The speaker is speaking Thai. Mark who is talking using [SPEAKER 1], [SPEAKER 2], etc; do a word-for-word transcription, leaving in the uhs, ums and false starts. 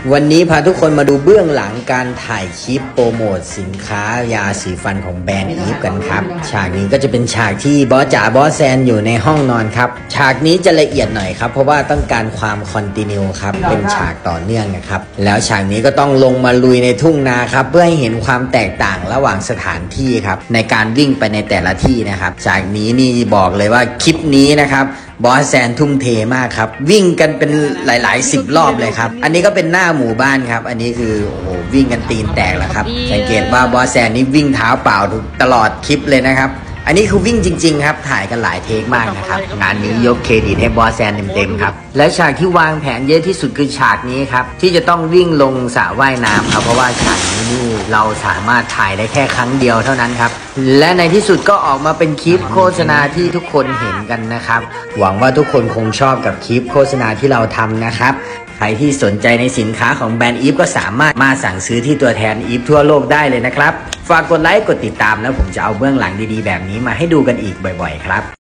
[SPEAKER 1] วันนี้พาทุกคนมาดูเบื้องหลังการถ่ายคลิปโปรโมทสินค้ายาสีฟันของแบรนด์อีฟกันครับฉากนี้ก็จะเป็นฉากที่บอสจ๋าบอสแซนอยู่ในห้องนอนครับฉากนี้จะละเอียดหน่อยครับเพราะว่าต้องการความคอนติเนียครับเป็นฉากต่อเนื่องนะครับแล้วฉากนี้ก็ต้องลงมาลุยในทุ่งนาครับเพื่อให้เห็นความแตกต่างระหว่างสถานที่ครับในการวิ่งไปในแต่ละที่นะครับฉากนี้นี่บอกเลยว่าคลิปนี้นะครับบอสแซนทุ่มเทมากครับวิ่งกันเป็นหลายๆสิบรอบเลยครับอันนี้ก็เป็นหน้าหมู่บ้านครับอันนี้คือโอ้โหวิ่งกันตีนแตกแล้วครับสังเกตว่าบอสแซนนี่วิ่งเท้าเปล่าตลอดคลิปเลยนะครับอันนี้คือวิ่งจริงๆครับถ่ายกันหลายเทคมากนะครับงานนี้ยกเครดิตให้บอสแซนเต็มๆครับและฉากที่วางแผนเยอะที่สุดคือฉากนี้ครับที่จะต้องวิ่งลงสระว่ายน้ำครับเพราะว่าฉากนี้นี่เราสามารถถ่ายได้แค่ครั้งเดียวเท่านั้นครับและในที่สุดก็ออกมาเป็นคลิปโฆษณาที่ทุกคนเห็นกันนะครับหวังว่าทุกคนคงชอบกับคลิปโฆษณาที่เราทำนะครับใครที่สนใจในสินค้าของแบรนด์อีฟก็สามารถมาสั่งซื้อที่ตัวแทนอีฟทั่วโลกได้เลยนะครับฝากกดไลค์กดติดตามแล้วผมจะเอาเบื้องหลังดีๆแบบนี้มาให้ดูกันอีกบ่อยๆครับ